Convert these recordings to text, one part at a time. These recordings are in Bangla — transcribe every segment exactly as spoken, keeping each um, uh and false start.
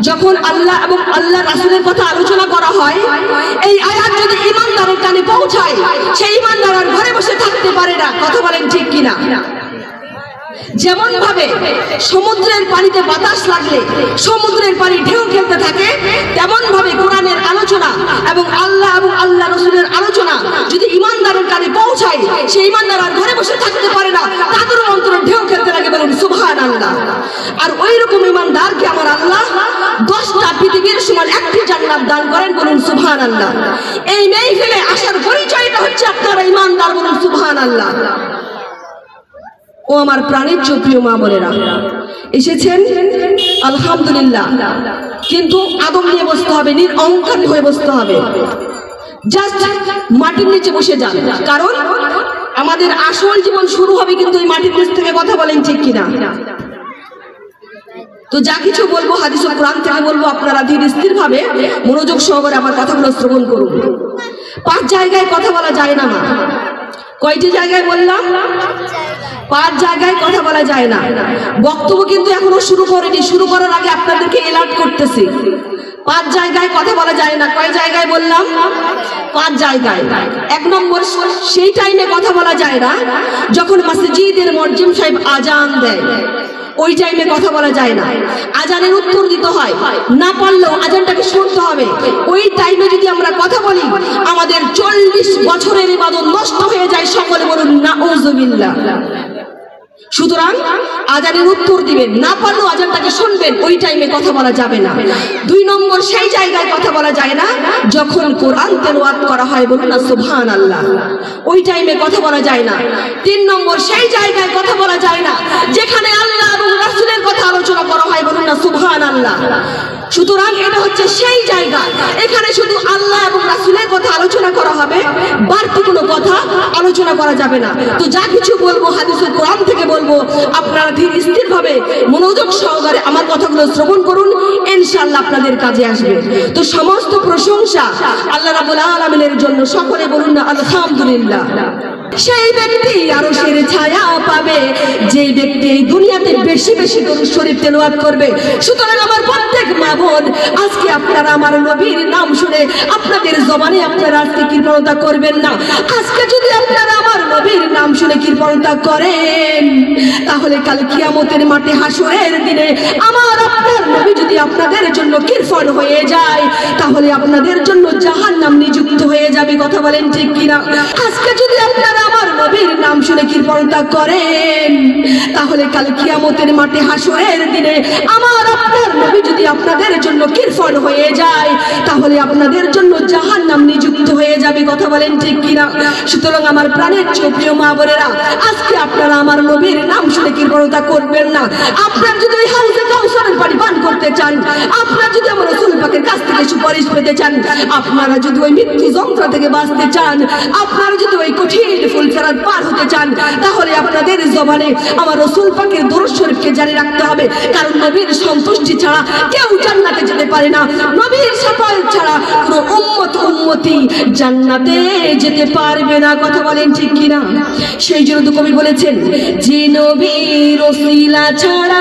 যখন আল্লাহ এবং আল্লাহ রাসূলের কথা আলোচনা করা হয়, এই আয়াত যদি ঈমানদারের কানে পৌঁছায়, সেই ঈমানদার আর ঘরে বসে থাকতে পারে না। কথা বলেন ঠিক কিনা? যেমন ভাবে সমুদ্রের পানিতে বাতাস লাগলে সমুদ্রের পানি ঢেউ খেলতে থাকে, তেমন ভাবে কোরআনের আলোচনা এবং আল্লাহ এবং আল্লাহ রাসূলের আলোচনা যদি ঈমানদারের কানে পৌঁছায়, সেই ঈমানদার আর ঘরে বসে থাকতে পারে না, তাদের অন্তরে ঢেউ খেলতে লাগে। বলুন সুবহানাল্লাহ। আর ওই রকম ঈমানদারকে আমার আল্লাহ দশটা পৃথিবীর সমান একটি জান্নাত দান করেন। বলুন সুবহানাল্লাহ। এই মাহফিলে আসার পরিচয়টা হচ্ছে আপনারা ঈমানদার। বলুন সুবহানাল্লাহ। ও আমার প্রাণের প্রিয় মা বোনেরা, এসেছেন আলহামদুলিল্লাহ, কিন্তু আদব নিয়ে বসতে হবে, নিরহংকার হয়ে বসতে হবে। জাস্ট মাটির নিচে বসে যান, কারণ আমাদের আসল জীবন শুরু হবে কিন্তু এই মাটির নিচ থেকে। কথা বলেন ঠিক কিনা? তো যা কিছু বলবো হাদিস ও কোরআন থেকে বলবো, আপনারা ধীর স্থির ভাবে মনোযোগ সহকারে আমার কথাগুলো শ্রবণ করুন। পাঁচ জায়গায় কথা বলা যায় না। মা কয়টি জায়গায় বললাম? পাঁচ জায়গায় কথা বলা যায় না। বক্তব্য কিন্তু এখনো শুরু করেনি, শুরু করার আগে আপনাদেরকে অ্যালার্ট করতেছি। পাঁচ জায়গায় কথা বলা যায় না। কয় জায়গায় বললাম? পাঁচ জায়গায়। এক নম্বর, সেই টাইমে কথা বলা যায় না যখন মসজিদের মুয়াজ্জিন সাহেব আজান দেয়, ওই টাইমে কথা বলা যায় না। আজানের উত্তর দিতে হয়, না পারলেও আজানটাকে শুনতে হবে। ওই টাইমে যদি আমরা কথা বলি, আমাদের চল্লিশ বছরের ইবাদত নষ্ট হয়ে যায়। সকলে বলুন নাউযুবিল্লাহ। সুতরাং আজানের উত্তর দিবেন, না পারলেও আজানটাকে শুনবেন, ওই টাইমে কথা বলা যাবে না। দুই নম্বর, সেই জায়গায় কথা বলা যায় না যখন কোরআন তেলাওয়াত করা হয়। বলুন না সুবহানাল্লাহ। ওই টাইমে কথা বলা যায় না। তিন নম্বর, সেই জায়গায় কথা বলা যায় না যেখানে আল্লাহ এবং রাসূলের কথা আলোচনা করা হয়। বলুন না সুবহানাল্লাহ। সুতরাং এটা হচ্ছে সেই জায়গা, এখানে শুধু আল্লাহ এবং রাসূলের কথা আলোচনা করা হবে, বাড়তি কোনো কথা আলোচনা করা যাবে না। তো যা কিছু বলবো হাদিস ও কোরআন থেকে বলবো, আপনারা ধীর স্থির ভাবে মনোযোগ সহকারে আমার কথাগুলো শ্রবণ করুন, ইনশাআল্লাহ আপনাদের কাজে আসবে। তো সমস্ত প্রশংসা আল্লাহ রাব্বুল আলামিনের জন্য। সকলে বলুন না আলহামদুলিল্লাহ। সেই ব্যক্তি আরশের ছায়া পাবে যে ব্যক্তি এই দুনিয়াতে বেশি বেশি দরুদ শরীফ তেলাওয়াত করবে। সুতরাং আমার প্রত্যেক মা বোন, আজকে আপনারা আমার নবীর নাম শুনে আপনাদের জবানে আপনারা আজকে কৃপণতা করবেন না। আজকে যদি আপনারা আমার নবীর নাম শুনে কৃপণতা করেন, তাহলে কাল কিয়ামতের মাঠে হাসরের দিনে আমার আপনার নবী যদি আপনাদের জন্য কৃপণ হয়ে যায়, তাহলে আপনাদের জন্য জাহান্নাম নিযুক্ত হয়ে যাবে। কথা বলেন ঠিক কিনা? আজকে যদি আপনারা আমার নবীর নাম শুনে কৃপণতা করেন, তাহলে কাল কিয়ামতের মাঠে হাসরের দিনে আমার আপনার নবী যদি আপনাদের জন্য কৃপণ হয়ে যায়, তাহলে আপনাদের জন্য জাহান্নাম নিযুক্ত হয়ে যাবে। কথা বলেন ঠিক কিনা? সুতরাং আমার প্রাণের প্রিয় মা বোনেরা, আজকে আপনারা আমার নবীর নাম শুনে কৃপণতা করবেন না। আপনারা যদি ওই হাউজে কাউসারের পানি পান করতে চান, আপনারা যদি আমার রাসূল পাকের কাছ থেকে সুপারিশ পেতে চান, আপনারা যদি ওই মৃত্যু যন্ত্রণা থেকে বাঁচতে চান, আপনারা যদি ওই কঠিন ফুলফেরাত পার হতে চান, তাহলে আপনাদের জবানে আমার রাসূল পাকের দরুদ শরীফকে জারি রাখতে হবে। কারণ নবীর সন্তুষ্টি ছাড়া কেউ জান্নাতে যেতে পারে না। নবীর শাফাআত ছাড়া কোনো উম্মত উম্মতি জান্নাতে যেতে পারবে না। কথা বলেন ঠিক কিনা? সেই জন্য তো কবি বলেছেন, যে নবীর ওসিলা ছাড়া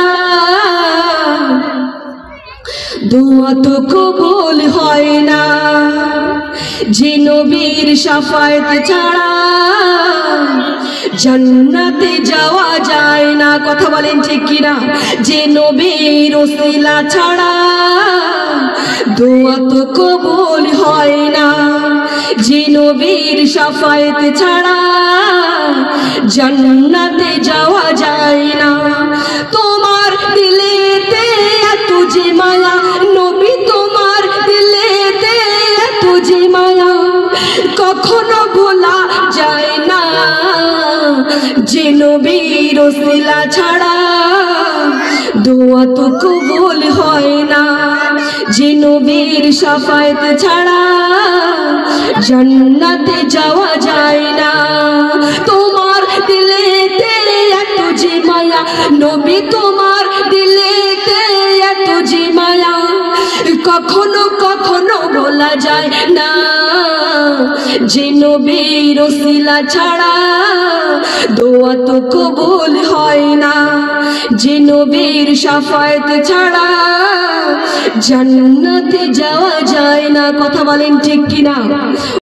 দোয়া তো কবুল হয় না, যে নবীর শাফায়াত ছাড়া জান্নাতে যাওয়া যায় না। কথা বলেন ঠিক কিনা? যে নবীর ওসিলা ছাড়া দোয়া তো কবুল হয় না, যে নবীর শাফায়াত ছাড়া জান্নাতে যাওয়া যায় না। তোমার দিলেতে এত যে মায়া, নবী তোমার দিলেতে এত যে মায়া, কখনো ভোলা যায় না, যে নবীর ওসিলা ছাড়া দোয়া তো কবুল হয় না, যে নবীর শাফায়াত ছাড়া জান্নাতে যাওয়া যায় না। তোমার দিলেতে এত যে মায়া, নবী তোমার দিলেতে এত যে মায়া, কখনো কখনো বলা যায় না, যে নবীর ওসিলা ছাড়া দোয়া তো কবুল হয় না। যে নবীর শাফায়াত ছাড়া জান্নাতে যাওয়া যায় না। কথা বলেন ঠিক কিনা?